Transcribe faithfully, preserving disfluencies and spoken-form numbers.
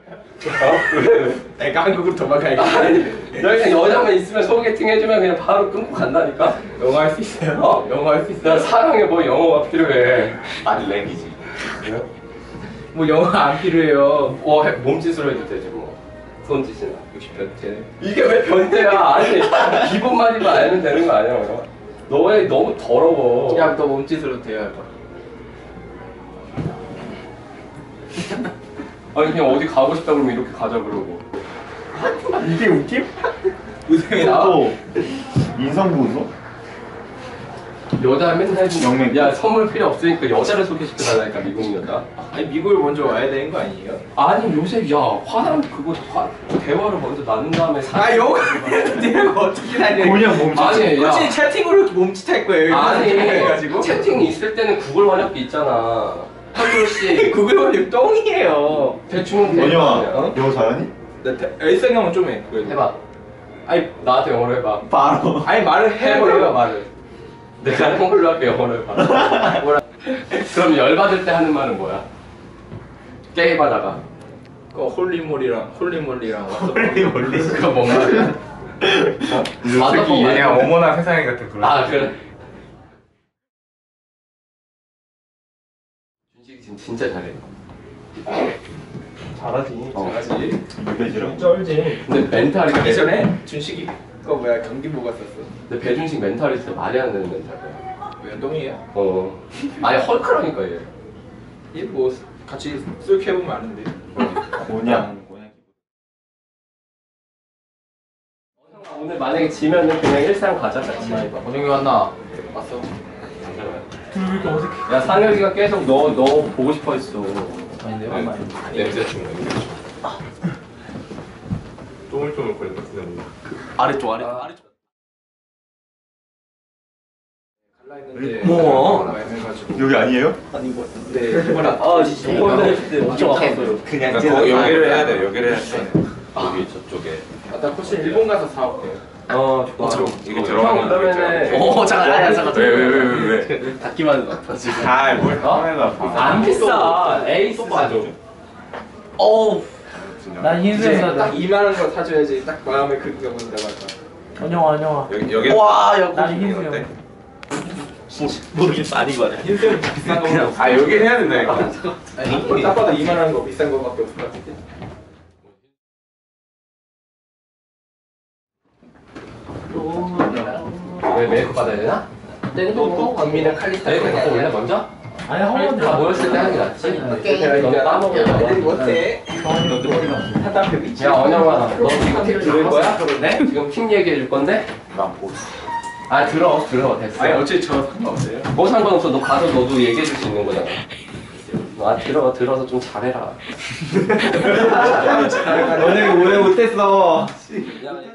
왜? 내가 한국으로 도망가야겠다. 아니 여기가 여자만 있으면 소개팅 해주면 그냥 바로 끊고 간다니까? 영어 할 수 있어요? 어? 영어 할 수 있어요? 나 사랑에 뭐 영어가 필요해. 말랭이지. 그래? 뭐 영어 안 필요해요. 뭐 해, 몸짓으로 해도 되지 뭐. 손짓이나. 역시 변태네. 이게 왜 변태야? 아니 기본만이만 알면 되는 거 아니야? 뭐. 너의 너무 더러워. 야, 너 몸짓으로 대화해봐. 아니 그냥 어디 가고 싶다 그러면 이렇게 가자 그러고. 이게 웃김? 웃음이 나와? 또 인성보소? 여자 맨날 해주는 영맹. 야 선물 필요 없으니까 여자를 소개시켜달라니까 미국 여자. 아니 미국을 먼저 와야 되는 거 아니에요? 아니 요새 야 화장 그거 화, 대화를 먼저 나눈 다음에 아 영어 내가 어떻게 다녀? 그냥 몸짓. 아니 야 굳이 채팅으로 몸짓할 거예요. 아니 해가지고 채팅이 있을 때는 구글 번역기 있잖아. 한글씨 구글 번역 똥이에요. 대충 돼. 원영아, 어? 영어 잘하니? 나 일상형은 좀 해. 그래도. 해봐. 아니 나한테 영어로 해봐. 바로. 아니 말을 해보려 해보려. 말을. 내가 한글로 할게 영어로 해봐. 뭐라? 그럼 열받을 때 하는 말은 뭐야? 게임하다가. 그 홀리몰리랑 홀리몰리랑 멀리 멀리. 그거 뭔 말이야? 맞아, 새끼 맞아. 얘가 어머나 세상에 같은 그런. 아 그래. 준식이 지금 진짜 잘해. 잘하지. 어. 잘하지. 유배지랑. 쩔지. 근데 멘탈이 가기 전에 준식이 거 뭐야 경기 보고 갔었어. 근데 배준식 멘탈이 진짜 말이 안 되는 멘탈이야. 왜 똥이에요? 어. 아니 헐크라니까 얘. 얘 뭐 같이 술 해보면 아는데. 뭐냐? 오늘 만약에 지면은 그냥 일상 가자 같이. 원영이 왔나? 왔어. 야 상혁이가 계속 너 너 보고 싶어 했어. 아닌데 네. 엄마. 냄새 중 냄새 중. 쪼물쪼물거린다 진짜. 아래쪽 아래 아. 아래쪽. 갈라 했는데. 뭐? 해가지고. 여기 아니에요? 아닌 것 같은데. 뭐라? 아 진짜. 이거 했을 때 엄청 아팠어요. 그냥 여기를 해야 돼. 여기를 해야 돼. 여기 저쪽에. 나 코치 일본 가서 사올게. 어 좋아. 이게 들어가는 거 그러면은. 오 잠깐 아니야 잠깐. 왜왜왜 왜? 왜? 닫기만 아파 지금. 아뭘 어? 카메라 봐. 안 비싸. 에이스 사줘. 어우. 난 이제 흰색 딱 사자. 이만한 거 사줘야지 딱 마음에 그게 온다고 할까. 안녕아 안녕아. 여기 여기 와 야. 난 어때? 흰색. 모르겠어 아니고 아니야. 흰색은 비싼 거. 아 여기 해야 된다니까. 아니 딱 봐도 이만한 거 비싼 거밖에 없을 것 같은데. 왜 메이크업 받아야 되나? 또 박민은 칼리스타. 메이크업 받고 올래 먼저? 아니 한 번도 다 모였을 때 하는 게 낫지. 너무 까먹으면 애들이 못해. 하다 미치. 야 언영아, 너 지금 팁 들을 거야? 네? 지금 팁 얘기해 줄 건데? 난 뭐. 아 들어, 들어 됐어. 아니 어차피 저 상관없어요. 뭐 상관없어. 너 가서 너도 얘기해 줄 수 있는 거잖아. 아 들어, 들어서 좀 잘해라. 너네 오래 못했어. 야,